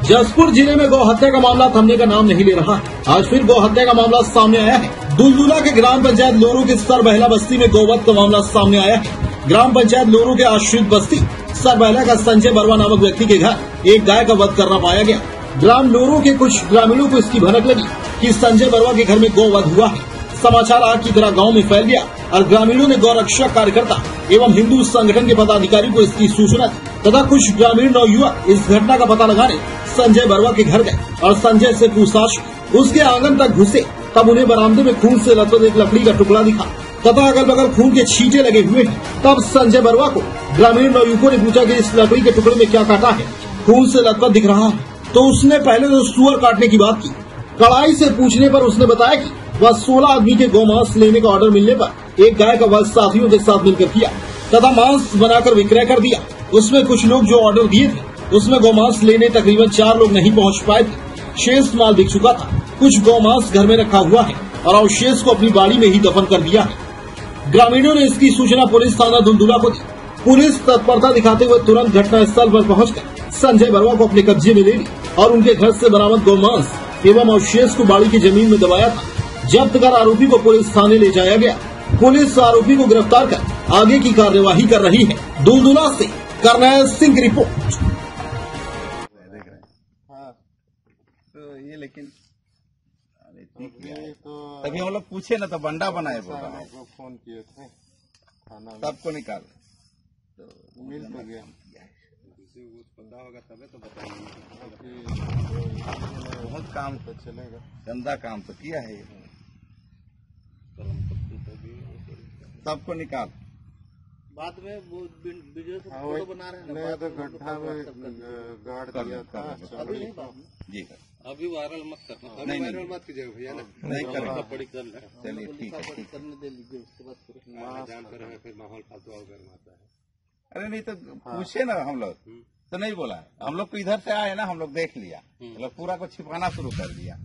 जसपुर जिले में गौ हत्या का मामला थमने का नाम नहीं ले रहा है। आज फिर गौ हत्या का मामला सामने आया है। दुलदुला के ग्राम पंचायत लोरू के सरबहला बस्ती में गौवध का मामला सामने आया है। ग्राम पंचायत लोरू के आश्रित बस्ती सरबहला का संजय बरवा नामक व्यक्ति के घर एक गाय का वध करना पाया गया। ग्राम लोरू के कुछ ग्रामीणों को इसकी भनक लगी कि संजय बरवा के घर में गौवध हुआ है। समाचार आग की तरह गांव में फैल गया और ग्रामीणों ने गौरक्षा कार्यकर्ता एवं हिंदू संगठन के पदाधिकारी को इसकी सूचना दी तथा कुछ ग्रामीण नवयुवक इस घटना का पता लगाने संजय बरवा के घर गए और संजय से पूछताछ उसके आंगन तक घुसे। तब उन्हें बरामदे में खून से लथपथ एक लकड़ी का टुकड़ा दिखा तथा अगल बगल खून के छींटे लगे हुए हैं। तब संजय बरवा को ग्रामीण नवयुवकों ने पूछा कि इस लकड़ी के टुकड़े में क्या काटा है, खून से लथपथ दिख रहा है। तो उसने पहले तो सुअर काटने की बात की। कड़ाई से पूछने पर उसने बताया कि वह 16 आदमी के गौमांस लेने का ऑर्डर मिलने पर एक गाय का वध साथियों के साथ मिलकर किया तथा मांस बनाकर विक्रय कर दिया। उसमें कुछ लोग जो ऑर्डर दिए थे उसमें गौमांस लेने तकरीबन 4 लोग नहीं पहुंच पाए थे। शेष माल बिक चुका था। कुछ गौमांस घर में रखा हुआ है और अवशेष को अपनी बाड़ी में ही दफन कर दिया है। ग्रामीणों ने इसकी सूचना पुलिस थाना दुलदुला को दी। पुलिस तत्परता दिखाते हुए तुरंत घटनास्थल पर पहुंचकर संजय बरवा को अपने कब्जे में ले ली और उनके घर से बरामद गौमांस एवं अवशेष को बाड़ी की जमीन में दबाया था। जब्त कर आरोपी को पुलिस थाने ले जाया गया। पुलिस आरोपी को गिरफ्तार कर आगे की कार्यवाही कर रही है। दुलदुला से करनैल सिंह की रिपोर्ट। हाँ, तो ये लेकिन तभी हम लोग पूछे ना तो बंडा बनाए बोला फोन किए थे थाना में, सबको निकाल तो मिल तो गया। बंदा होगा तबे तो बताएंगे। बहुत काम तो चलेगा, गंदा काम तो किया है ये। सबको निकाल। बाद में वो वीडियो से फोटो बना रहे हैं नहीं तो गड्ढा में गाड़ दिया था। अभी नहीं बाद में। जी अभी वायरल मत करना, नहीं, वायरल नहीं। मत कीजिएगा भैया ना, नहीं करेंगे। बड़ी कर ले। चलिए ठीक है, ठीक है। करने दे लीजिए, उसके बाद करो। जान कर रहे फिर माहौल फालतू और गर्म आता है। अरे नहीं तो पूछे ना हम लोग तो नहीं बोला। हम लोग को इधर से आए ना, हम लोग देख लिया, मतलब पूरा को छिपाना शुरू कर दिया।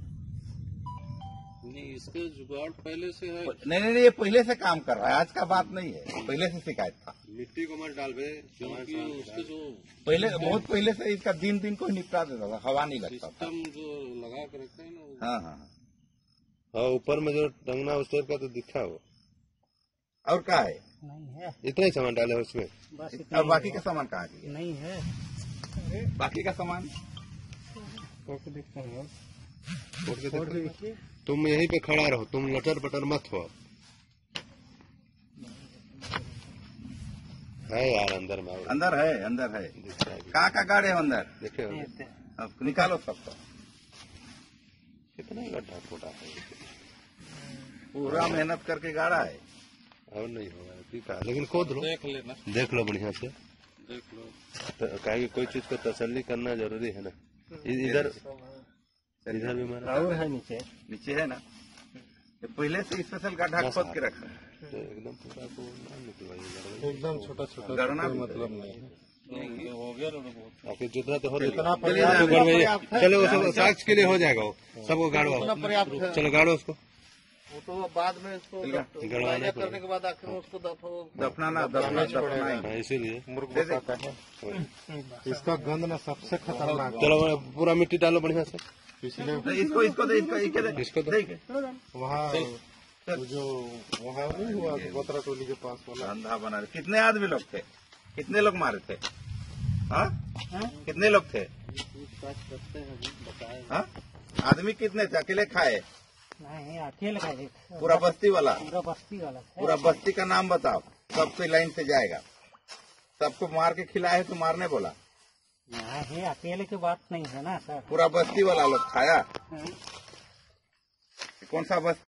नहीं, इसके जुगाड़ पहले से है। नहीं, ये पहले से काम कर रहा है, आज का बात नहीं है। पहले से शिकायत था। मिट्टी को मत डाल बे, क्योंकि उसके जो पहले बहुत पहले से इसका दिन को निपटा देता था, हवा नहीं लगता था। सिस्टम जो लगा कर रखते हैं ना वो। हाँ हाँ हाँ, ऊपर में जो टंगना उसका तो दिखा वो। और क्या है? नहीं है, इतना ही सामान डाले उसमें। बस और बाकी का सामान कहाँ गया? नहीं है। बाकी का सामान फोटो देखते हैं। फोड़ के देखो। तुम यहीं पे खड़ा रहो, तुम लटर पटर मत हो। है यार अंदर में, अंदर है कहाँ का गाड़े है अंदर? देखे अब निकालो सबको। कितना गड्ढा छोटा है, पूरा मेहनत करके गाड़ा है। और नहीं होगा ठीक है, लेकिन खोद लो, देख लेना, देख लो बढ़िया से। देख लो। कहे कि कोई चीज को तसल्ली करना जरूरी है ना। इधर भी मारा और है नीचे है ना। ये पहले से स्पेशल गड्ढा खोद के रखा है, तो एकदम पूरा को ना निकलवाइए, एकदम छोटा छोटा, गड़ना मतलब नहीं हो गया बहुत। आपके जितना तो हो रहा जितना है। चलो वो साक्ष के लिए हो जाएगा, वो सबको गाड़ो, चलो गाड़ो उसको। वो तो बाद में इसको गड़वाना करने के बाद आखिर में उसको दफना इसीलिए इसका गंध ना सबसे खतरनाक। चलो पूरा मिट्टी डालो बढ़िया से। इसको वहाँ जो वहाँ नहीं हुआ बतरा टोली के पास वाला धंधा बना रहे। कितने आदमी लोग थे? कितने लोग मारे थे? हाँ, कितने लोग थे? करते हैं बताए। हाँ, आदमी कितने थे? अकेले खाए? नहीं, अकेले खाए। पूरा बस्ती वाला? पूरा बस्ती का नाम बताओ, सबको लाइन से जाएगा। सबको मार के खिलाए तो मारने बोला? नहीं, अकेले की बात नहीं है ना सर। पूरा बस्ती वाला लोग खाया? कौन सा बस्ती?